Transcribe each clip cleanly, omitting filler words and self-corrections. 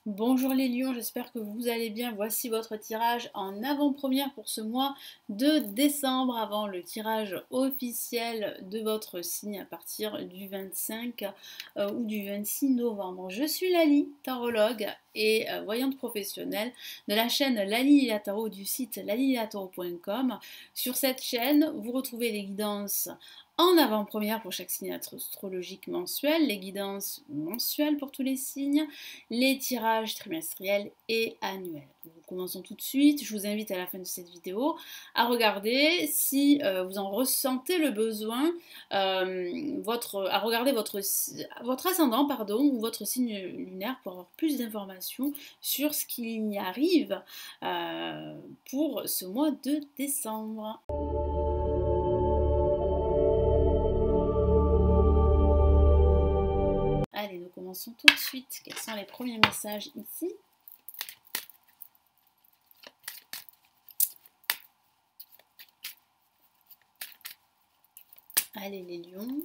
Bonjour les lions, j'espère que vous allez bien. Voici votre tirage en avant-première pour ce mois de décembre, avant le tirage officiel de votre signe à partir du 25 ou du 26 novembre. Je suis Lali, tarologue et voyante professionnelle de la chaîne Lali Lila Tarot du site lalililataro.com. Sur cette chaîne, vous retrouvez les guidances en avant-première pour chaque signe astrologique mensuel, les guidances mensuelles pour tous les signes, les tirages trimestriels et annuels. Nous commençons tout de suite. Je vous invite à la fin de cette vidéo à regarder si vous en ressentez le besoin, à regarder votre ascendant ou votre signe lunaire pour avoir plus d'informations sur ce qu'il y arrive pour ce mois de décembre. Allez, nous commençons tout de suite. Quels sont les premiers messages ici? Allez, les lions.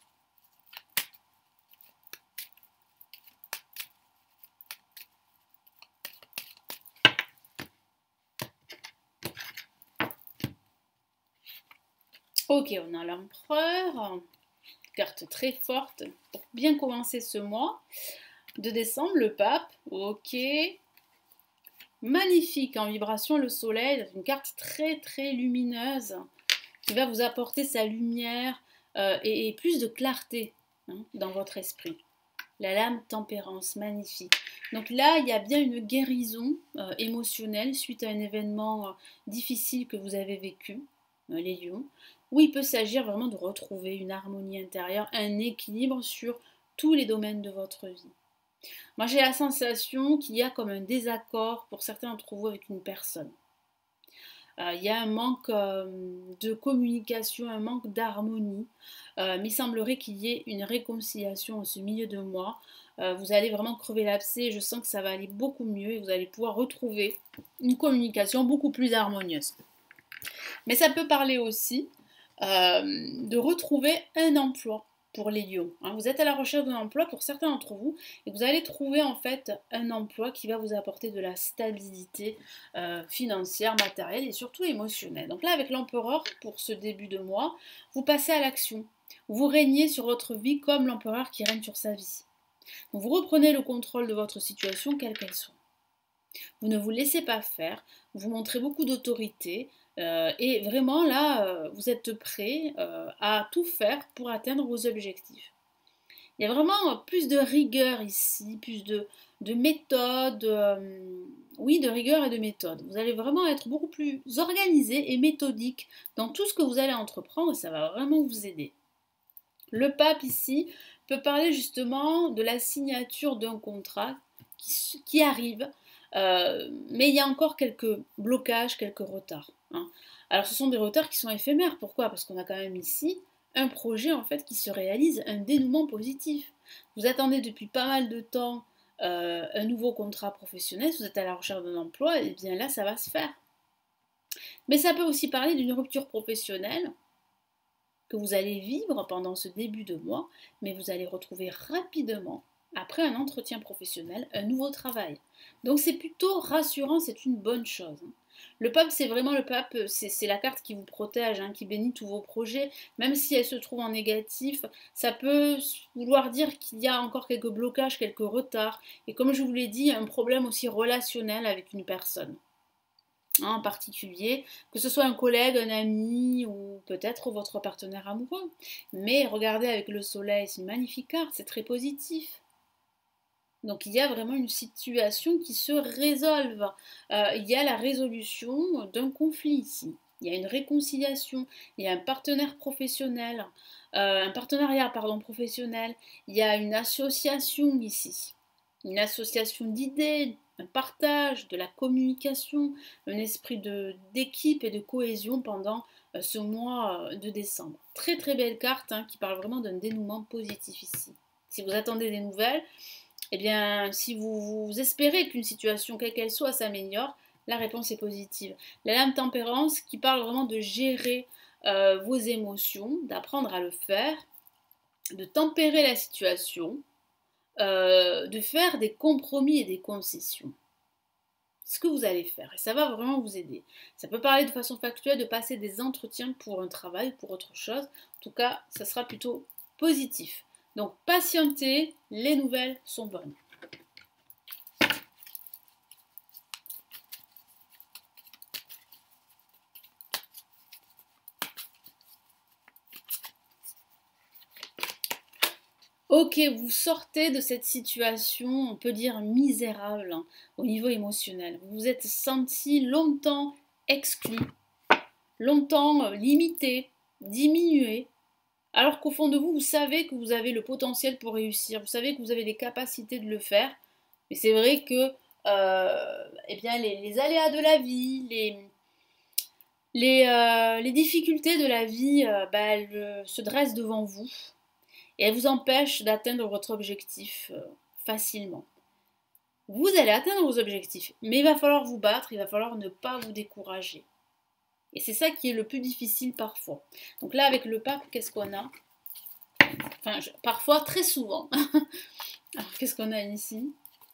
Ok, on a l'empereur. Carte très forte pour bien commencer ce mois de décembre. Le pape, ok, magnifique en vibration. Le soleil, une carte très très lumineuse qui va vous apporter sa lumière et plus de clarté dans votre esprit. La lame tempérance, magnifique. Donc là, il y a bien une guérison émotionnelle suite à un événement difficile que vous avez vécu, les lions, où il peut s'agir vraiment de retrouver une harmonie intérieure, un équilibre sur tous les domaines de votre vie. Moi, j'ai la sensation qu'il y a comme un désaccord pour certains d'entre vous avec une personne. Il y a un manque de communication, un manque d'harmonie, mais il semblerait qu'il y ait une réconciliation en ce milieu de mois. Vous allez vraiment crever l'abcès, je sens que ça va aller beaucoup mieux et vous allez pouvoir retrouver une communication beaucoup plus harmonieuse. Mais ça peut parler aussi de retrouver un emploi pour les lions. Vous êtes à la recherche d'un emploi pour certains d'entre vous et vous allez trouver en fait un emploi qui va vous apporter de la stabilité financière, matérielle et surtout émotionnelle. Donc là avec l'empereur pour ce début de mois, vous passez à l'action. Vous régnez sur votre vie comme l'empereur qui règne sur sa vie. Donc vous reprenez le contrôle de votre situation quelle qu'elle soit. Vous ne vous laissez pas faire, vous montrez beaucoup d'autorité et vraiment là, vous êtes prêt à tout faire pour atteindre vos objectifs. Il y a vraiment plus de rigueur ici, plus de méthode, oui, de rigueur et de méthode. Vous allez vraiment être beaucoup plus organisé et méthodique dans tout ce que vous allez entreprendre et ça va vraiment vous aider. Le pape ici peut parler justement de la signature d'un contrat qui arrive, mais il y a encore quelques blocages, quelques retards. Alors ce sont des retards qui sont éphémères. Pourquoi? Parce qu'on a quand même ici un projet en fait qui se réalise, un dénouement positif. Vous attendez depuis pas mal de temps un nouveau contrat professionnel, si vous êtes à la recherche d'un emploi, et bien là ça va se faire. Mais ça peut aussi parler d'une rupture professionnelle que vous allez vivre pendant ce début de mois, mais vous allez retrouver rapidement, après un entretien professionnel, un nouveau travail. Donc c'est plutôt rassurant, c'est une bonne chose. Le pape, c'est vraiment le pape, c'est la carte qui vous protège, qui bénit tous vos projets, même si elle se trouve en négatif, ça peut vouloir dire qu'il y a encore quelques blocages, quelques retards, et comme je vous l'ai dit, un problème aussi relationnel avec une personne en particulier, que ce soit un collègue, un ami ou peut-être votre partenaire amoureux. Mais regardez avec le soleil, c'est une magnifique carte, c'est très positif. Donc il y a vraiment une situation qui se résolve. Il y a la résolution d'un conflit ici. Il y a une réconciliation, il y a un partenaire professionnel, un partenariat professionnel, il y a une association ici, une association d'idées, un partage, de la communication, un esprit d'équipe et de cohésion pendant ce mois de décembre. Très très belle carte qui parle vraiment d'un dénouement positif ici. Si vous attendez des nouvelles, eh bien si vous espérez qu'une situation quelle qu'elle soit s'améliore, la réponse est positive. La lame tempérance qui parle vraiment de gérer vos émotions, d'apprendre à le faire, de tempérer la situation, de faire des compromis et des concessions. C'est ce que vous allez faire et ça va vraiment vous aider. Ça peut parler de façon factuelle de passer des entretiens pour un travail ou pour autre chose. En tout cas, ça sera plutôt positif. Donc patientez, les nouvelles sont bonnes. Ok, vous sortez de cette situation, on peut dire misérable, hein, au niveau émotionnel. Vous vous êtes senti longtemps exclu, longtemps limité, diminué, alors qu'au fond de vous, vous savez que vous avez le potentiel pour réussir, vous savez que vous avez les capacités de le faire. Mais c'est vrai que eh bien, les aléas de la vie, les difficultés de la vie, bah, elles se dressent devant vous et elles vous empêchent d'atteindre votre objectif facilement. Vous allez atteindre vos objectifs, mais il va falloir vous battre, il va falloir ne pas vous décourager. Et c'est ça qui est le plus difficile parfois. Donc là, avec le pape, qu'est-ce qu'on a? Enfin, parfois, très souvent. Alors, qu'est-ce qu'on a ici?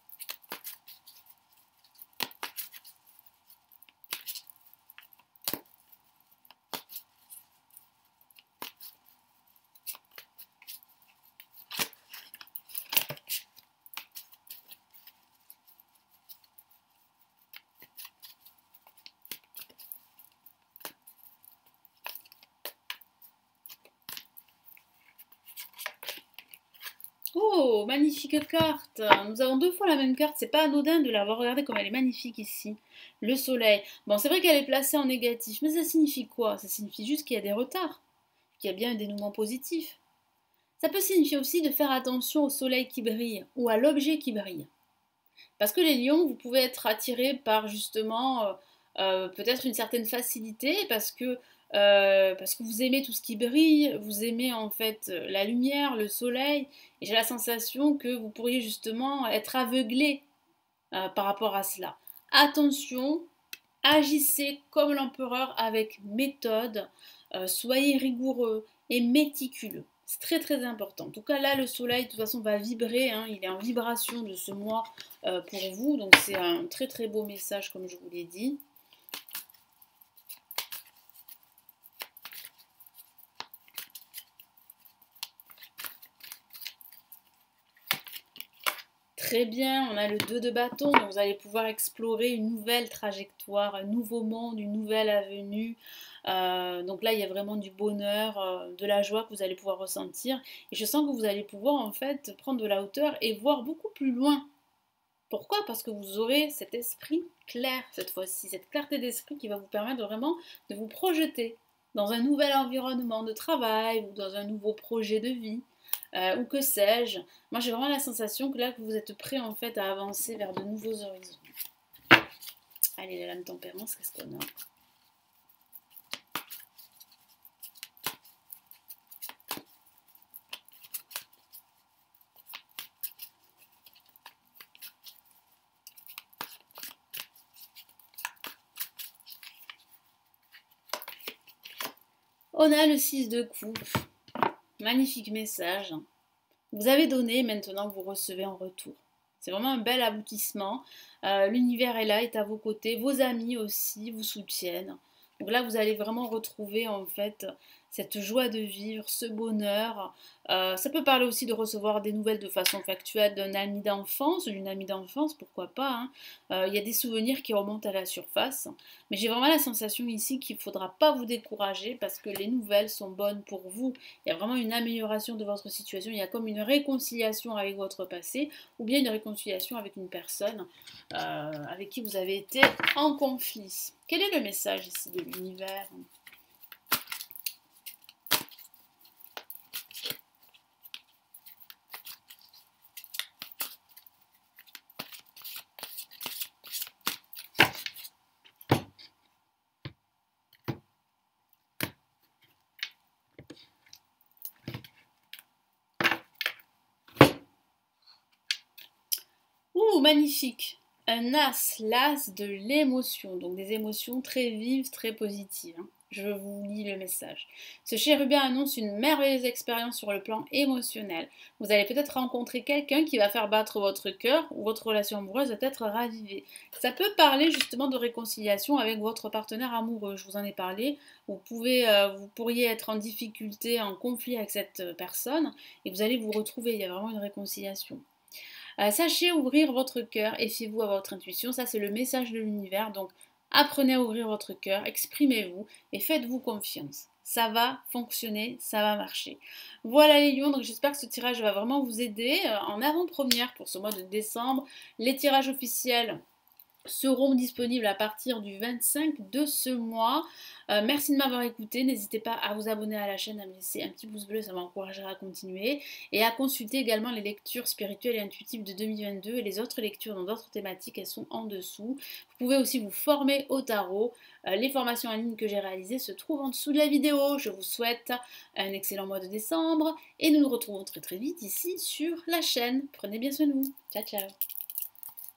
Oh, magnifique carte. Nous avons deux fois la même carte. C'est pas anodin de l'avoir regardée comme elle est magnifique ici. Le soleil. Bon, c'est vrai qu'elle est placée en négatif, mais ça signifie quoi? Ça signifie juste qu'il y a des retards, qu'il y a bien un dénouement positif. Ça peut signifier aussi de faire attention au soleil qui brille ou à l'objet qui brille. Parce que les lions, vous pouvez être attirés par justement peut-être une certaine facilité, parce que vous aimez tout ce qui brille, vous aimez en fait la lumière, le soleil, et j'ai la sensation que vous pourriez justement être aveuglé par rapport à cela. Attention, agissez comme l'empereur avec méthode, soyez rigoureux et méticuleux. C'est très très important. En tout cas là le soleil de toute façon va vibrer, hein, il est en vibration de ce mois pour vous, donc c'est un très très beau message comme je vous l'ai dit. Très bien, on a le 2 de bâton, donc vous allez pouvoir explorer une nouvelle trajectoire, un nouveau monde, une nouvelle avenue. Donc là, il y a vraiment du bonheur, de la joie que vous allez pouvoir ressentir. Et je sens que vous allez pouvoir en fait prendre de la hauteur et voir beaucoup plus loin. Pourquoi? Parce que vous aurez cet esprit clair cette fois-ci, cette clarté d'esprit qui va vous permettre vraiment de vous projeter dans un nouvel environnement de travail ou dans un nouveau projet de vie, ou que sais-je. Moi j'ai vraiment la sensation que là que vous êtes prêt en fait à avancer vers de nouveaux horizons. Allez, la lame tempérance, qu'est-ce qu'on a? On a le 6 de coupe. Magnifique message. Vous avez donné, maintenant vous recevez en retour. C'est vraiment un bel aboutissement. L'univers est là, est à vos côtés. Vos amis aussi vous soutiennent. Donc là, vous allez vraiment retrouver en fait cette joie de vivre, ce bonheur. Ça peut parler aussi de recevoir des nouvelles de façon factuelle d'un ami d'enfance, d'une amie d'enfance, pourquoi pas, hein. Il y a des souvenirs qui remontent à la surface. Mais j'ai vraiment la sensation ici qu'il ne faudra pas vous décourager parce que les nouvelles sont bonnes pour vous. Il y a vraiment une amélioration de votre situation. Il y a comme une réconciliation avec votre passé ou bien une réconciliation avec une personne avec qui vous avez été en conflit. Quel est le message ici de l'univers? Ouh, magnifique! Un as, l'as de l'émotion, donc des émotions très vives, très positives, hein. Je vous lis le message. Ce chérubin annonce une merveilleuse expérience sur le plan émotionnel. Vous allez peut-être rencontrer quelqu'un qui va faire battre votre cœur ou votre relation amoureuse va être ravivée. Ça peut parler justement de réconciliation avec votre partenaire amoureux. Je vous en ai parlé. Vous pourriez être en difficulté, en conflit avec cette personne et vous allez vous retrouver. Il y a vraiment une réconciliation. Sachez ouvrir votre cœur et fiez-vous à votre intuition. Ça, c'est le message de l'univers. Donc, apprenez à ouvrir votre cœur, exprimez-vous et faites-vous confiance. Ça va fonctionner, ça va marcher. Voilà les lions, donc j'espère que ce tirage va vraiment vous aider. En avant-première pour ce mois de décembre, les tirages officiels seront disponibles à partir du 25 de ce mois. Merci de m'avoir écouté. N'hésitez pas à vous abonner à la chaîne, à me laisser un petit pouce bleu, ça m'encouragera à continuer. Et à consulter également les lectures spirituelles et intuitives de 2022 et les autres lectures dans d'autres thématiques, elles sont en dessous. Vous pouvez aussi vous former au tarot. Les formations en ligne que j'ai réalisées se trouvent en dessous de la vidéo. Je vous souhaite un excellent mois de décembre et nous nous retrouvons très très vite ici sur la chaîne. Prenez bien soin de vous. Ciao ciao.